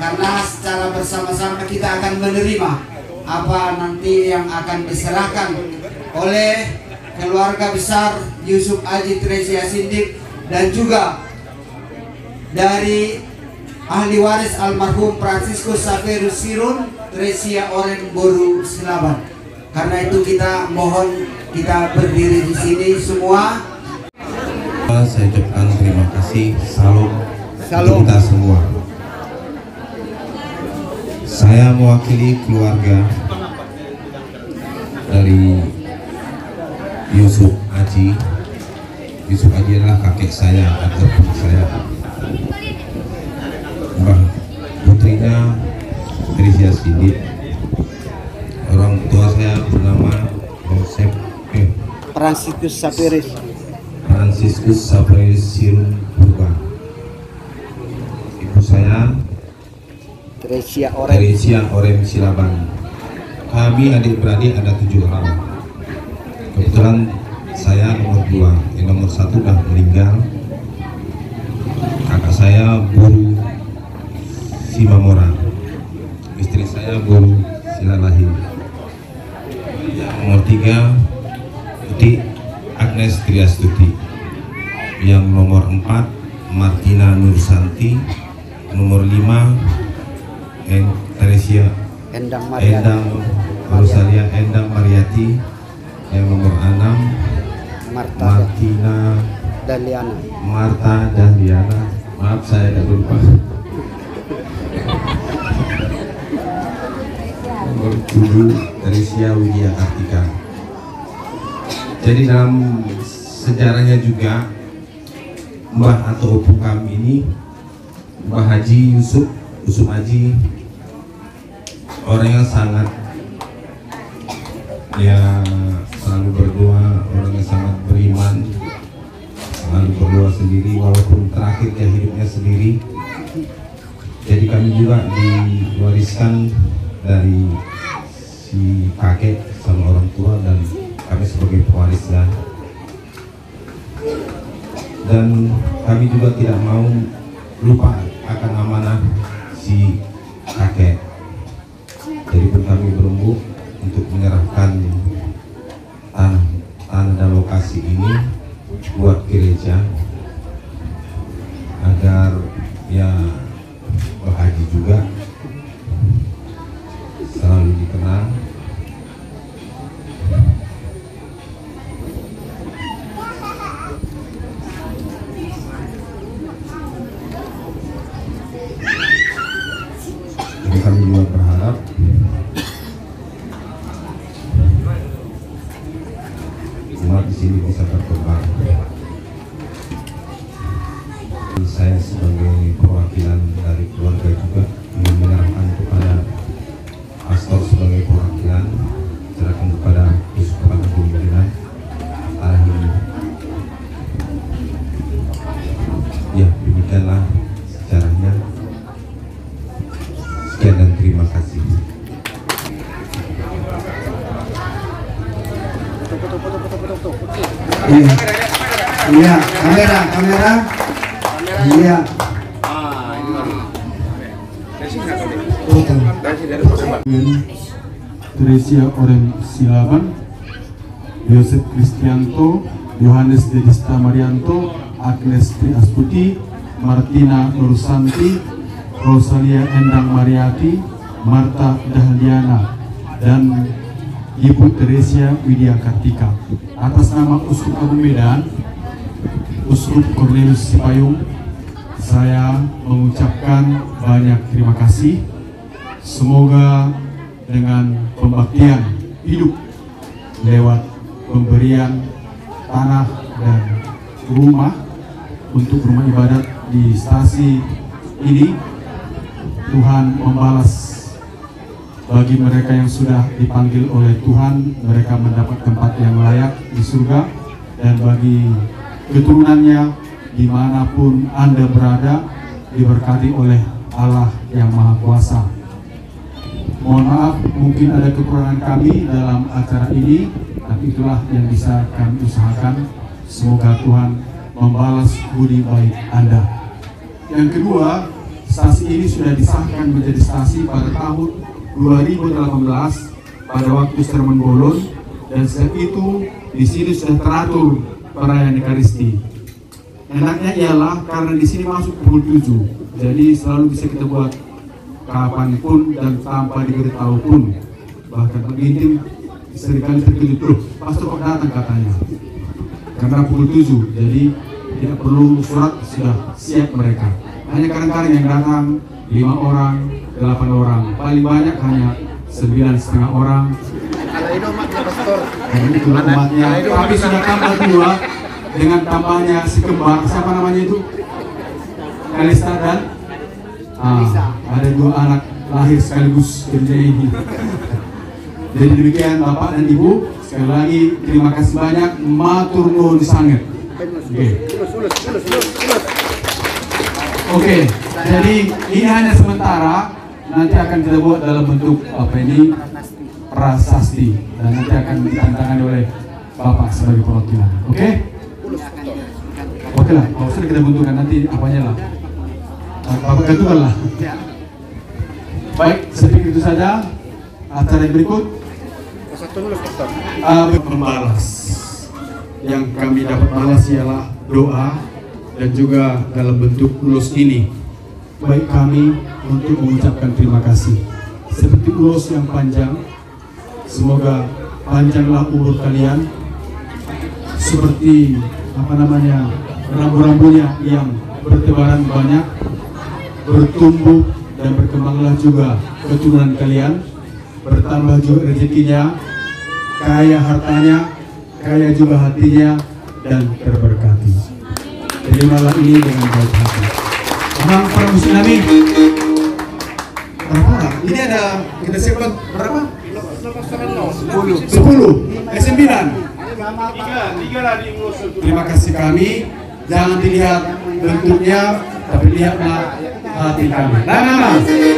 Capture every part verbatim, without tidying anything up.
karena secara bersama-sama kita akan menerima apa nanti yang akan diserahkan oleh keluarga besar Yusuf Haji Tresia Sindik dan juga dari ahli waris almarhum Franciscus Saverus Sirun Tresia Oren Boru Silaban. Karena itu kita mohon kita berdiri di sini semua. Saya ucapkan terima kasih, salam, Salam. kita semua. Saya mewakili keluarga dari Yusuf Haji. Yusuf Haji adalah kakek saya atau putri saya. Mbah putrinya Tresia Sindik. Orang tua saya bernama Joseph eh, Franciscus Saverus Franciscus Saverus Sirun Purba. Ibu saya Tresia Oren. Tresia Oren Silaban. Kami adik-beradik ada tujuh orang. Kebetulan saya nomor dua, yang nomor satu sudah meninggal. Kakak saya Buru Simamora, istri saya Buru Silalahi. Yang nomor tiga Tuti Agnes Triastuti. Yang nomor empat Martina Nursanti. Nomor lima En Tresia Endang Maria. Endang Rosalia Endang Mariati. Yang nomor enam Marta Martina Daliana. Marta Dahliana. Maaf saya tidak lupa. Nomor tujuh Tresia Widya Kartika. Jadi dalam sejarahnya juga Mbah atau opung kami ini, Mbah Haji Yusuf Yusuf Haji, orang yang sangat ya selalu berdoa, orang yang sangat beriman, selalu berdoa sendiri walaupun terakhirnya hidupnya sendiri. Jadi kami juga diwariskan dari si kakek sama orang tua dan kami sebagai pewarisnya. Dan kami juga tidak mau lupa akan amanah si kakek. Jadi pun kami berembuk untuk menyerahkan tanah, tanah dan lokasi ini buat gereja agar ya Mbah Haji juga selalu dikenang. Jadi kami juga berharap umat di sini bisa berkembang. Saya sebagai perwakilan dari keluarga juga ingin menyerahkan kepada pastor sebagai perwakilan, serahkan kepada Uskupan Agung Beriman arah ini. Ya, demikianlah sejarahnya. Sekian dan terima kasih. Iya, iya, kamera, kamera. Iya. Tresia Oren Silaban, Yosef Kristianto, Yohanes Dedista Marianto, Agnes Triastuti, Martina Nursanti, Rosalia Endang Mariati, Marta Dahliana, dan Ibu Tresia Widya Kartika. Atas nama Uskup Agung Medan, Uskup Cornelius Sipayung, saya mengucapkan banyak terima kasih. Semoga dengan pembaktian hidup lewat pemberian tanah dan rumah untuk rumah ibadat di stasi ini, Tuhan membalas bagi mereka yang sudah dipanggil oleh Tuhan, mereka mendapat tempat yang layak di surga, dan bagi keturunannya dimanapun Anda berada diberkati oleh Allah yang Maha Kuasa. Mohon maaf mungkin ada kekurangan kami dalam acara ini, tapi itulah yang bisa kami usahakan. Semoga Tuhan membalas budi baik Anda. Yang kedua, stasi ini sudah disahkan menjadi stasi pada tahun dua ribu delapan belas pada waktu sermon Bolon, dan sejak itu di sini sudah teratur perayaan Ekaristi. Enaknya ialah karena di sini masuk pukul tujuh, jadi selalu bisa kita buat kapanpun dan tanpa diberitahu pun. Bahkan pengintim seringkali terkejut, loh pastor kok datang katanya, karena pukul tujuh, jadi tidak perlu surat, sudah siap mereka. Hanya kadang-kadang yang datang lima orang, delapan orang, paling banyak hanya sembilan setengah orang. Dan itu umatnya, tapi sudah tambah dua dengan tambahnya si kembar, siapa namanya itu? Kalista dan ah, ada dua anak lahir sekaligus kerja ini. Jadi demikian Bapak dan Ibu, sekali lagi terima kasih banyak, matur nuwun sanget. Oke. Oke, jadi ini hanya sementara, nanti akan kita buat dalam bentuk apa ini prasasti, dan nanti akan ditantangani oleh Bapak sebagai perwakilan. Oke? Oke lah, kalau sudah kita bentukkan nanti apanya lah. Bapak ketua lah. Baik, saya pikir itu saja. Acara yang berikut uh, membalas. Yang kami dapat balas ialah doa dan juga dalam bentuk ulos ini. Baik kami untuk mengucapkan terima kasih. Seperti ulos yang panjang, semoga panjanglah umur kalian. Seperti apa namanya rambu-rambunya yang bertebaran banyak, bertumbuh dan berkembanglah juga keturunan kalian, bertambah juga rezekinya, kaya hartanya, kaya juga hatinya, dan terberkati. Terimalah ini dengan baik hati. Abang para muslimin, berapa orang? Ini ada kita siapkan berapa? Sepuluh. Sepuluh. Eh sembilan. Terima kasih kami. Jangan dilihat bentuknya, tapi lihatlah hati kami. Nah, nah, nah.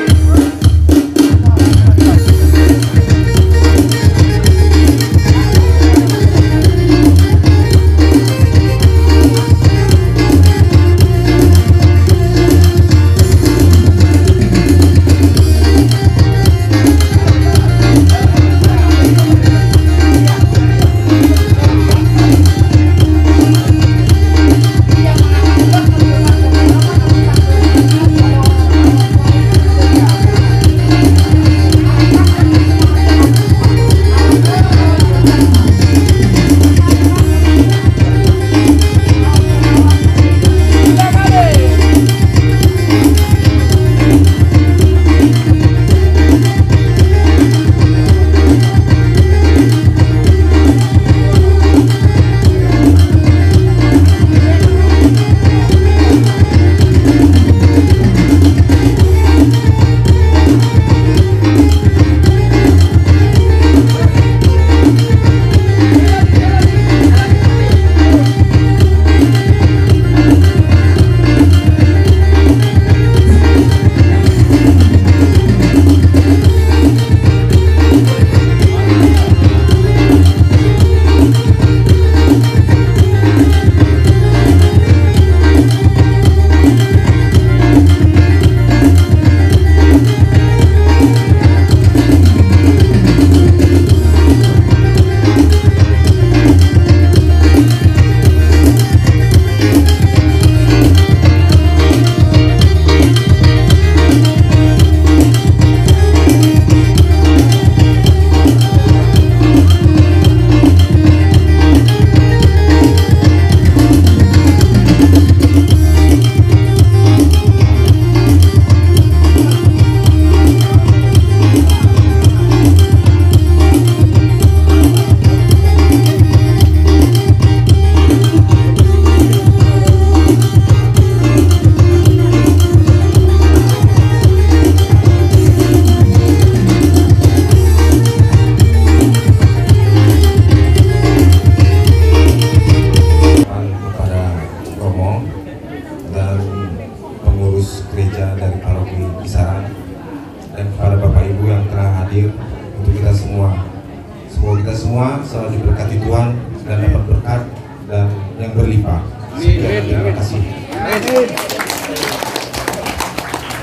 semua selalu diberkati Tuhan dan dapat berkat dan yang berlimpah. Sekian, terima kasih.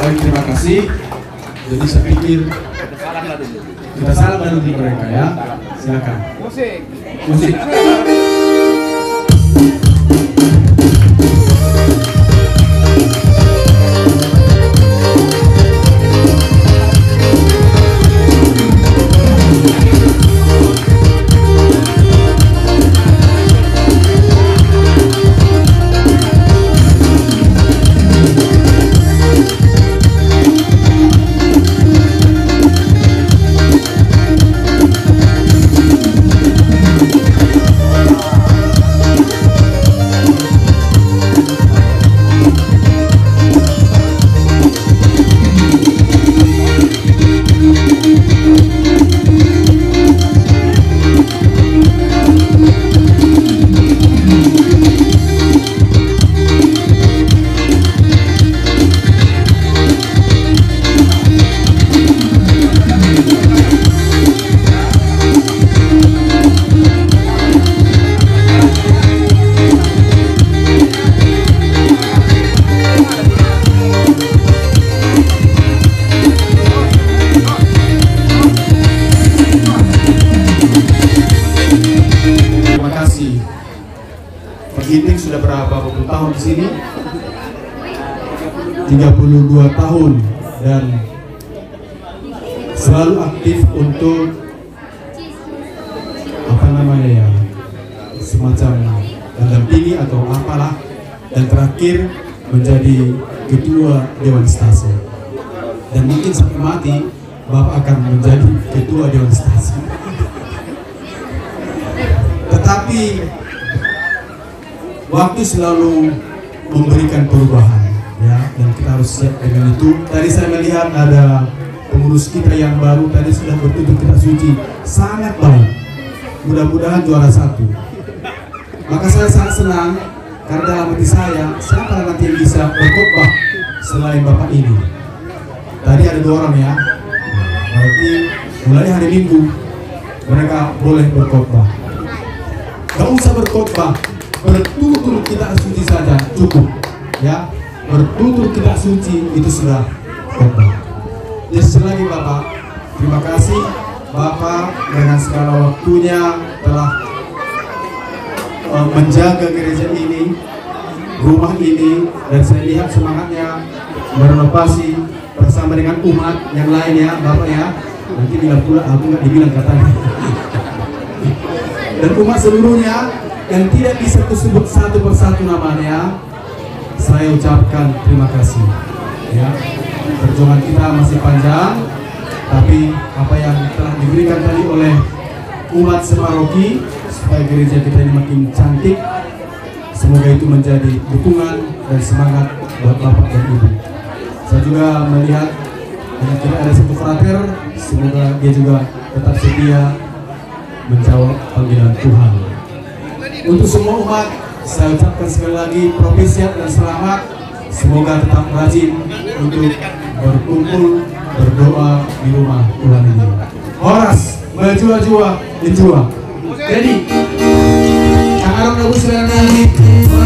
Baik, terima kasih. Jadi saya pikir kita salam dulu di mereka ya. Silakan. Musik. Musik. Ginting sudah berapa puluh tahun di sini? tiga puluh dua tahun dan selalu aktif untuk apa namanya ya, semacam mendampingi atau apalah, dan terakhir menjadi ketua Dewan Stasi, dan mungkin sampai mati Bapak akan menjadi ketua Dewan Stasi. Tetapi waktu selalu memberikan perubahan, ya, dan kita harus siap dengan itu. Tadi saya melihat ada pengurus kita yang baru tadi sudah bertutur kitab suci, sangat baik. Mudah-mudahan juara satu. Maka saya sangat senang karena dalam hati saya, siapa nanti yang bisa berkhotbah selain Bapak ini? Tadi ada dua orang ya, berarti mulai hari Minggu mereka boleh berkhotbah. Gak usah berkhotbah, bertutur kitab suci saja cukup, ya. Bertutur kitab suci itu sudah khotbah. Jadi sekali lagi Bapak, terima kasih Bapak dengan segala waktunya telah uh, menjaga gereja ini, rumah ini, dan saya lihat semangatnya merenovasi bersama dengan umat yang lain ya Bapak ya. Nanti bilang pula aku nggak dibilang katanya. Dan umat seluruhnya yang tidak bisa disebut satu persatu namanya, saya ucapkan terima kasih. Ya, perjuangan kita masih panjang, tapi apa yang telah diberikan tadi oleh umat separoki supaya gereja kita ini makin cantik, semoga itu menjadi dukungan dan semangat buat Bapak dan Ibu. Saya juga melihat yang tidak ada satu frater, semoga dia juga tetap setia menjawab panggilan Tuhan. Untuk semua umat, saya ucapkan sekali lagi propesiat dan selamat. Semoga tetap rajin untuk berkumpul, berdoa di rumah Tuhan ini. Horas, berjua-jua, menjua. Jadi, Kang Aron Agus Suryani.